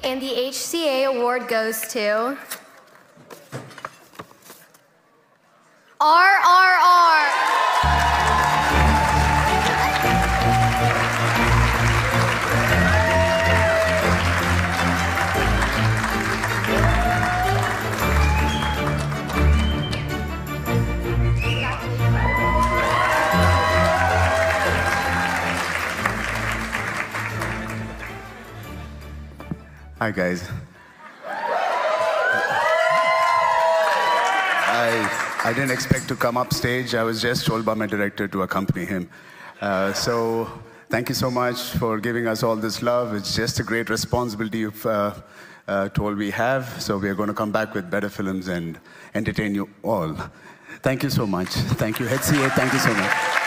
And the HCA award goes to RRR. Hi, guys. I didn't expect to come up stage. I was just told by my director to accompany him. So thank you so much for giving us all this love. It's just a great responsibility to all we have. So we are going to come back with better films and entertain you all. Thank you so much. Thank you, HCA. Thank you so much.